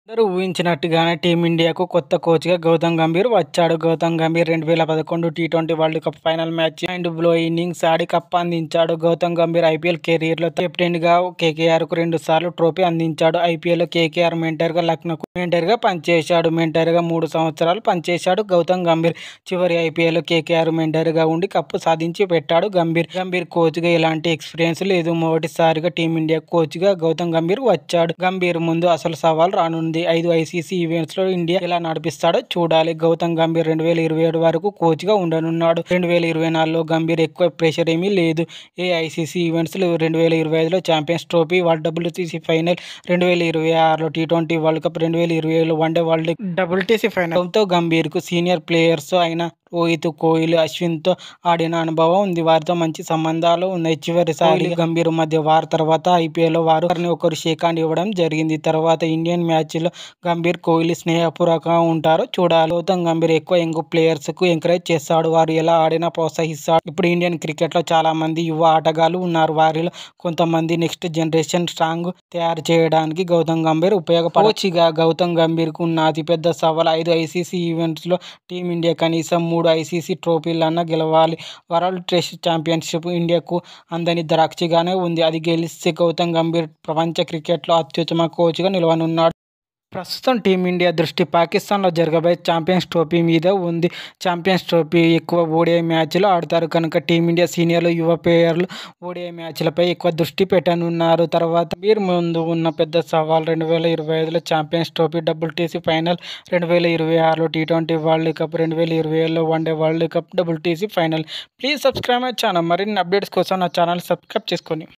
అందరూ ఊహించినట్టుగానే టీమిండియాకు కొత్త కోచ్‌గా గౌతమ్ గంభీర్ వచ్చాడు. గౌతమ్ గంభీర్ 2011 టీ20 World Cup final match mind blowing innings ఆడి కప్ అందించాడు. గౌతమ్ గంభీర్ ఐపీఎల్ కెరీర్‌లో కెప్టెన్‌గా కేకేఆర్‌కు 2 సార్లు ట్రోఫీ అందించాడు. ఐపీఎల్‌లో కేకేఆర్ మెంటర్‌గా, లక్నోకు మెంటర్‌గా పనిచేశాడు. మెంటర్‌గా 3 సంవత్సరాలు పనిచేశాడు గౌతమ్ గంభీర్. చివరి ఐపీఎల్‌లో కేకేఆర్ మెంటర్‌గా ఉండి కప్పు సాధించి పెట్టాడు గంభీర్. గంభీర్ కోచ్‌గా ఎలాంటి ఎక్స్‌పీరియన్స్ లేదు. మొదటిసారిగా టీమిండియా కోచ్‌గా గౌతమ్ గంభీర్ వచ్చాడు. గంభీర్ ముందు అసలు సవాల్ రానుంది. 5 ఐసీసీ ఈవెంట్స్‌లో ఇండియా ఎలా నడిపిస్తాడో చూడాలి. గౌతమ్ గంభీర్ 2027 వరకు కోచ్‌గా ఉండనున్నాడు. 2024లో గంభీర్ ఎక్కువ ప్రెషర్ ఏమీ లేదు. ఏ ఐసీసీ ఈవెంట్స్ 2025లో ఛాంపియన్స్ ట్రోఫీ, డబ్ల్యూటీసీ ఫైనల్, 2026లో టీ20 వరల్డ్ కప్, 2027లో one day World WTC final. Gautam గంభీర్‌కు సీనియర్ ప్లేయర్స్ అయిన రోహిత్, కోహ్లీ, అశ్విన్‌తో ఆడిన అనుభవం ఉంది. వారితో మంచి సంబంధాలు ఉన్నాయి. చివరిసారి గంభీర్ మధ్య వార్ తర్వాత ఐపీఎల్‌లో వారు ఒకరు షేక్ హ్యాండ్ ఇవ్వడం జరిగింది. తర్వాత ఇండియన్ మ్యాచ్‌లో గంభీర్, కోహ్లీ స్నేహపూర్వకంగా ఉంటారో చూడాలి. గౌతమ్ గంభీర్ ఎక్కువ యంగ్ ప్లేయర్స్‌కు ఎంకరేజ్ చేస్తాడు. వారు ఎలా ఆడినా ప్రోత్సహిస్తాడు. ఇప్పుడు ఇండియన్ క్రికెట్‌లో చాలా మంది యువ ఆటగాళ్లు ఉన్నారు. వారిలో కొంతమంది నెక్స్ట్ జనరేషన్ స్ట్రాంగ్ తయారు చేయడానికి గౌతమ్ గంభీర్ ఉపయోగపడతాడు. కోచ్‌గా గౌతమ్ గంభీర్‌కు ఉన్న అతిపెద్ద సవాల్ 5 ఐసీసీ ఈవెంట్స్‌లో టీమిండియా కనీసం 3 ఐసీసీ ట్రోఫీలన్నా గెలవాలి. వరల్డ్ టెస్ట్ ఛాంపియన్షిప్ ఇండియాకు అందని ద్రాక్షగానే ఉంది. అది గెలిస్తే గౌతమ్ గంభీర్ ప్రపంచ క్రికెట్‌లో అత్యుత్తమ కోచ్‌గా నిలవనున్నాడు. ప్రస్తుతం టీమిండియా దృష్టి పాకిస్తాన్‌లో జరగబోయే ఛాంపియన్స్ ట్రోఫీ మీద ఉంది. ఛాంపియన్స్ ట్రోఫీ ఎక్కువ ఓడిఐ మ్యాచ్‌లు ఆడతారు కనుక టీమిండియా సీనియర్లు, యువ ప్లేయర్లు ఓడిఐ మ్యాచ్‌లపై ఎక్కువ దృష్టి పెట్టనున్నారు. తర్వాత గంభీర్ ముందు ఉన్న పెద్ద సవాల్ 2025లో ఛాంపియన్స్ ట్రోఫీ, డబ్ల్యూటీసీ ఫైనల్, 2026లో టీ20 వరల్డ్ కప్, 2027లో one day World Cup, WTC final. Please subscribe my channel. మరిన్ని అప్డేట్స్ కోసం నా ఛానల్ సబ్స్క్రైబ్ చేసుకోండి.